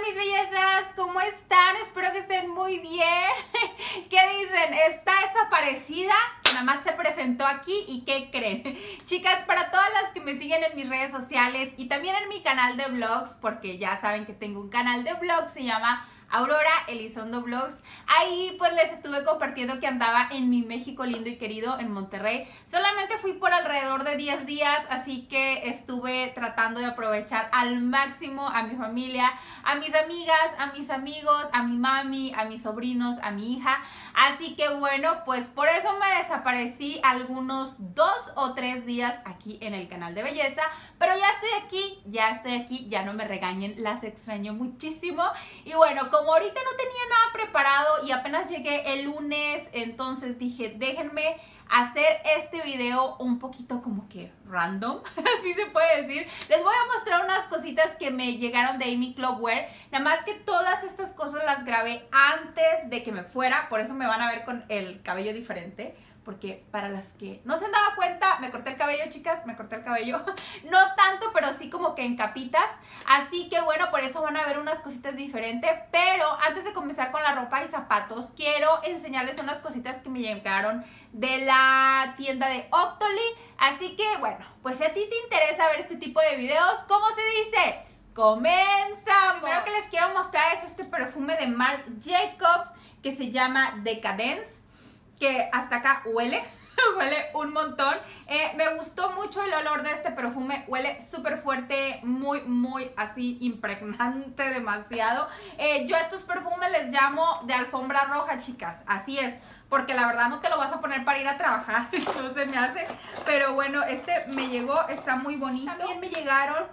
mis bellezas, ¿cómo están? Espero que estén muy bien. ¿Qué dicen? ¿Está desaparecida? Nada más se presentó aquí y ¿qué creen? Chicas, para todas las que me siguen en mis redes sociales y también en mi canal de vlogs, porque ya saben que tengo un canal de vlogs, se llama Aurora Elizondo Vlogs. Ahí pues les estuve compartiendo que andaba en mi México lindo y querido en Monterrey. Solamente fui por alrededor de 10 días, así que estuve tratando de aprovechar al máximo a mi familia, a mis amigas, a mis amigos, a mi mami, a mis sobrinos, a mi hija. Así que bueno, pues por eso me desaparecí algunos 2 o 3 días aquí en el canal de belleza. Pero ya estoy aquí, ya no me regañen, las extraño muchísimo. Y bueno, como ahorita no tenía nada preparado y apenas llegué el lunes, entonces dije, déjenme hacer este video un poquito como que random, así se puede decir. Les voy a mostrar unas cositas que me llegaron de Amy Club Wear, nada más que todas estas cosas las grabé antes de que me fuera, por eso me van a ver con el cabello diferente. Porque para las que no se han dado cuenta, me corté el cabello, chicas, me corté el cabello. No tanto, pero sí como que en capitas. Así que bueno, por eso van a ver unas cositas diferentes. Pero antes de comenzar con la ropa y zapatos, quiero enseñarles unas cositas que me llegaron de la tienda de Octoly. Así que bueno, pues si a ti te interesa ver este tipo de videos, ¿cómo se dice? ¡Comenzamos! Primero que les quiero mostrar es este perfume de Marc Jacobs que se llama Decadence, que hasta acá huele, huele un montón. Me gustó mucho el olor de este perfume, huele súper fuerte, muy así impregnante, demasiado. Yo a estos perfumes les llamo de alfombra roja, chicas, así es, porque la verdad no te lo vas a poner para ir a trabajar, no se me hace. Pero bueno, este me llegó, está muy bonito. También me llegaron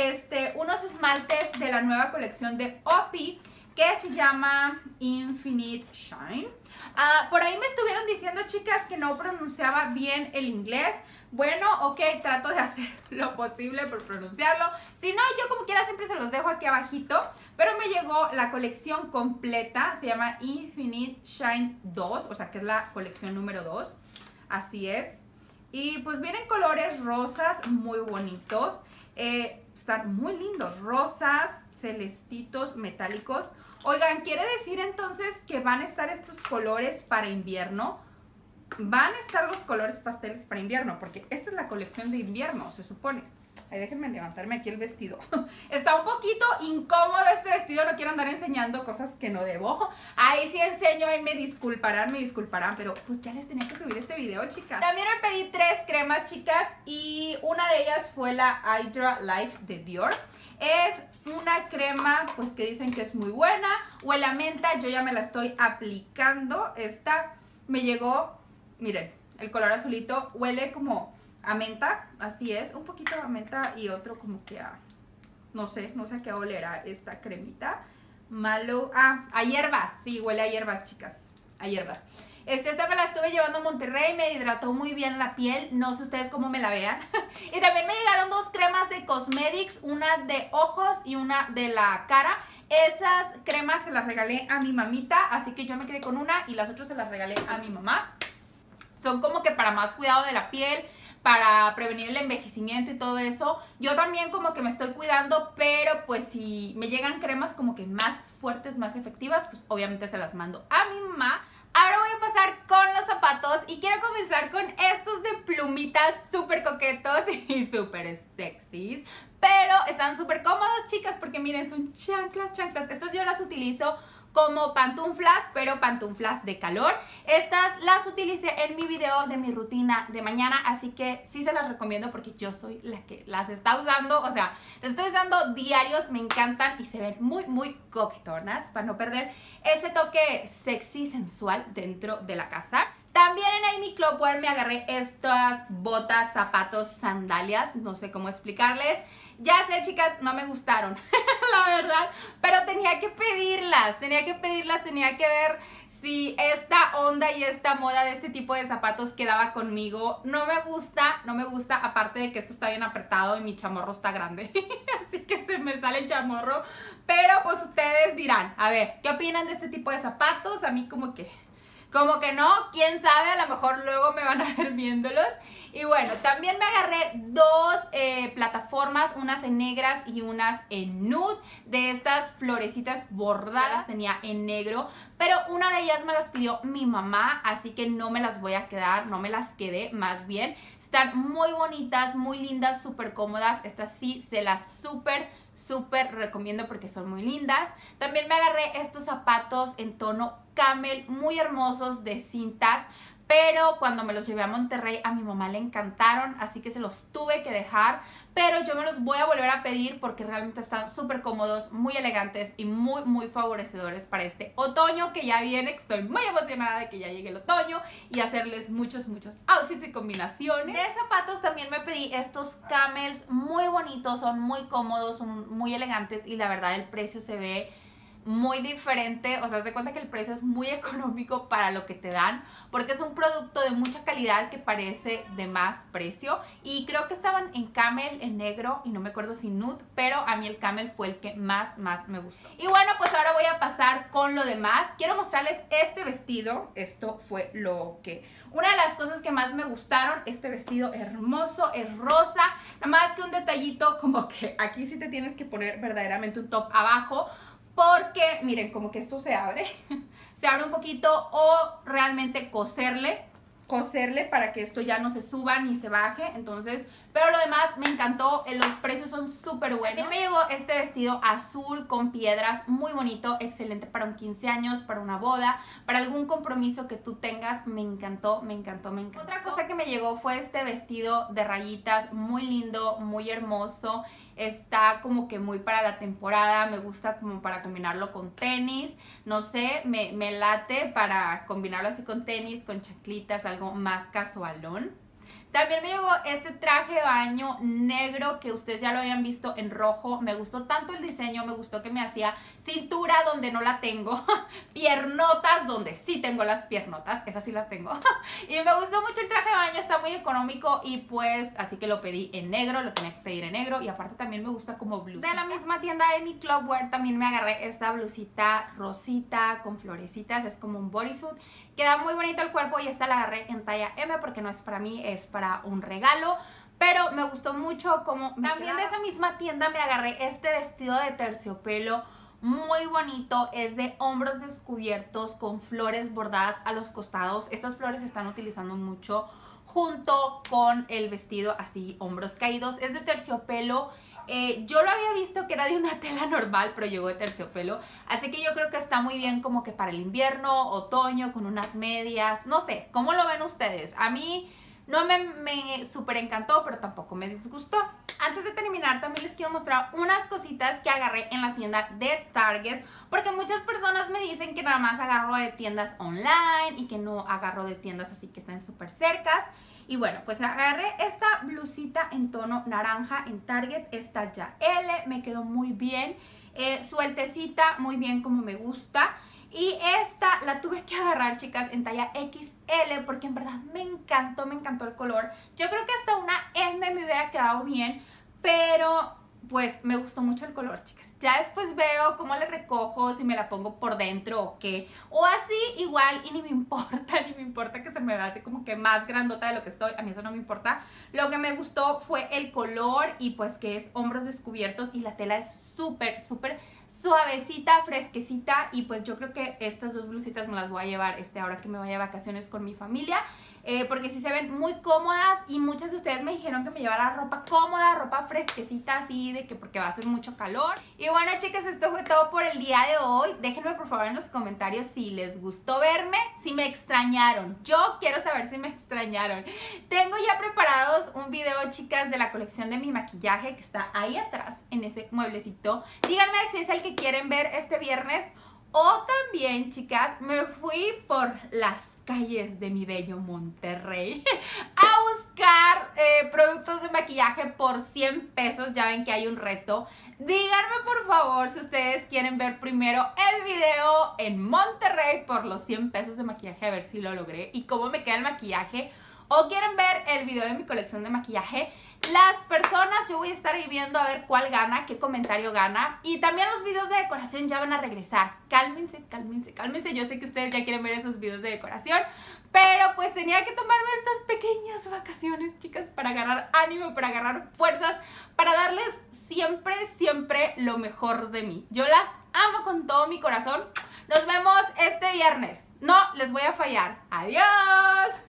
unos esmaltes de la nueva colección de Oppie, que se llama Infinite Shine. Por ahí me estuvieron diciendo, chicas, que no pronunciaba bien el inglés. Bueno, ok, trato de hacer lo posible por pronunciarlo. Si no, yo como quiera siempre se los dejo aquí abajito. Pero me llegó la colección completa, se llama Infinite Shine 2, o sea que es la colección número 2. Así es. Y pues vienen colores rosas muy bonitos. Están muy lindos, rosas, celestitos, metálicos. Oigan, ¿quiere decir entonces que van a estar estos colores para invierno? Van a estar los colores pasteles para invierno, porque esta es la colección de invierno, se supone. Ay, déjenme levantarme aquí el vestido. Está un poquito incómodo este vestido, no quiero andar enseñando cosas que no debo. Ahí sí enseño, ahí me disculparán, pero pues ya les tenía que subir este video, chicas. También me pedí 3 cremas, chicas, y una de ellas fue la Hydra Life de Dior. Es una crema pues que dicen que es muy buena, huele a menta, yo ya me la estoy aplicando. Esta me llegó, miren, el color azulito, huele como a menta, así es, un poquito a menta y otro como que a, no sé a qué olerá esta cremita. A hierbas, sí, huele a hierbas, chicas, a hierbas. Esta me la estuve llevando a Monterrey, me hidrató muy bien la piel, no sé ustedes cómo me la vean. Y también me llegaron 2 cremas de Cosmetics, una de ojos y una de la cara. Esas cremas se las regalé a mi mamita, así que yo me quedé con una y las otras se las regalé a mi mamá. Son como que para más cuidado de la piel, para prevenir el envejecimiento y todo eso. Yo también como que me estoy cuidando, pero pues si me llegan cremas como que más fuertes, más efectivas, pues obviamente se las mando a mi mamá. Ahora voy a pasar con los zapatos y quiero comenzar con estos de plumitas súper coquetos y súper sexys. Pero están súper cómodos, chicas, porque miren, son chanclas. Estas yo las utilizo como pantuflas, pero pantuflas de calor. Estas las utilicé en mi video de mi rutina de mañana, así que sí se las recomiendo porque yo soy la que las está usando. O sea, las estoy usando diarios, me encantan y se ven muy coquetonas para no perder ese toque sexy, sensual dentro de la casa. También en Amy Club Wear me agarré estas botas, zapatos, sandalias, no sé cómo explicarles. Ya sé, chicas, no me gustaron, la verdad, pero tenía que pedirlas, tenía que ver si esta onda y esta moda de este tipo de zapatos quedaba conmigo. No me gusta, aparte de que esto está bien apretado y mi chamorro está grande, así que se me sale el chamorro. Pero pues ustedes dirán, a ver, ¿qué opinan de este tipo de zapatos? A mí como que como que no, quién sabe, a lo mejor luego me van a ver viéndolos. Y bueno, también me agarré dos plataformas, unas en negras y unas en nude, de estas florecitas bordadas, tenía en negro, pero una de ellas me las pidió mi mamá, así que no me las voy a quedar, no me las quedé más bien. Están muy bonitas, muy lindas, súper cómodas, estas sí se las súper recomiendo porque son muy lindas. También me agarré estos zapatos en tono camel, muy hermosos, de cintas, pero cuando me los llevé a Monterrey a mi mamá le encantaron, así que se los tuve que dejar, pero yo me los voy a volver a pedir porque realmente están súper cómodos, muy elegantes y muy favorecedores para este otoño que ya viene. Estoy muy emocionada de que ya llegue el otoño y hacerles muchos outfits y combinaciones. De zapatos también me pedí estos camels muy bonitos, son muy cómodos, son muy elegantes y la verdad el precio se ve muy diferente, o sea, se cuenta que el precio es muy económico para lo que te dan, porque es un producto de mucha calidad que parece de más precio, y creo que estaban en camel, en negro, y no me acuerdo si nude, pero a mí el camel fue el que más me gustó. Y bueno, pues ahora voy a pasar con lo demás. Quiero mostrarles este vestido. Esto fue una de las cosas que más me gustaron, este vestido hermoso, es rosa, nada más que un detallito como que aquí sí te tienes que poner verdaderamente un top abajo, porque miren, como que esto se abre un poquito, o realmente coserle para que esto ya no se suba ni se baje. Entonces, pero lo demás me encantó, los precios son súper buenos. También me llegó este vestido azul con piedras, muy bonito, excelente para un 15 años, para una boda, para algún compromiso que tú tengas. Me encantó. Otra cosa que me llegó fue este vestido de rayitas, muy lindo, muy hermoso. Está como que muy para la temporada, me gusta como para combinarlo con tenis, no sé, me late para combinarlo así con tenis, con chanclitas, algo más casualón. También me llegó este traje de baño negro que ustedes ya lo habían visto en rojo. Me gustó tanto el diseño, me gustó que me hacía cintura donde no la tengo, piernotas donde sí tengo las piernotas, esas sí las tengo. Y me gustó mucho el traje de baño, está muy económico y pues así que lo pedí en negro, lo tenía que pedir en negro, y aparte también me gusta como blusita. De la misma tienda de mi Clubwear también me agarré esta blusita rosita con florecitas, es como un bodysuit. Queda muy bonito el cuerpo y esta la agarré en talla M porque no es para mí, es para un regalo. Pero me gustó mucho como... También de esa misma tienda me agarré este vestido de terciopelo muy bonito. Es de hombros descubiertos con flores bordadas a los costados. Estas flores se están utilizando mucho junto con el vestido así, hombros caídos. Es de terciopelo. Yo lo había visto que era de una tela normal, pero llegó de terciopelo, así que yo creo que está muy bien como que para el invierno, otoño, con unas medias, no sé, ¿cómo lo ven ustedes? A mí no me súper encantó, pero tampoco me disgustó. Antes de terminar, también les quiero mostrar unas cositas que agarré en la tienda de Target, porque muchas personas me dicen que nada más agarro de tiendas online y que no agarro de tiendas así que están súper cercas. Y bueno, pues agarré esta blusita en tono naranja en Target, esta ya L, me quedó muy bien, sueltecita, muy bien como me gusta. Y esta la tuve que agarrar, chicas, en talla XL porque en verdad me encantó el color. Yo creo que hasta una M me hubiera quedado bien, pero pues me gustó mucho el color, chicas. Ya después veo cómo le recojo, si me la pongo por dentro o qué. O así igual y ni me importa que se me vea así como que más grandota de lo que estoy. A mí eso no me importa. Lo que me gustó fue el color y pues que es hombros descubiertos y la tela es súper suavecita, fresquecita. Y pues yo creo que estas dos blusitas me las voy a llevar ahora que me vaya de vacaciones con mi familia. Porque sí se ven muy cómodas y muchas de ustedes me dijeron que me llevara ropa cómoda, ropa fresquecita así, de que porque va a hacer mucho calor. Y bueno, chicas, esto fue todo por el día de hoy. Déjenme por favor en los comentarios si les gustó verme, si me extrañaron. Yo quiero saber si me extrañaron. Tengo ya preparados un video, chicas, de la colección de mi maquillaje que está ahí atrás en ese mueblecito. Díganme si es el que quieren ver este viernes. O también, chicas, me fui por las calles de mi bello Monterrey a buscar productos de maquillaje por 100 pesos. Ya ven que hay un reto. Díganme por favor si ustedes quieren ver primero el video en Monterrey por los 100 pesos de maquillaje, a ver si lo logré y cómo me queda el maquillaje. O quieren ver el video de mi colección de maquillaje. las personas, yo voy a estar ahí viendo a ver cuál gana, qué comentario gana. Y también los videos de decoración ya van a regresar. Cálmense, cálmense, cálmense. Yo sé que ustedes ya quieren ver esos videos de decoración, pero pues tenía que tomarme estas pequeñas vacaciones, chicas, para agarrar ánimo, para agarrar fuerzas, para darles siempre, siempre lo mejor de mí. Yo las amo con todo mi corazón. Nos vemos este viernes. No les voy a fallar. Adiós.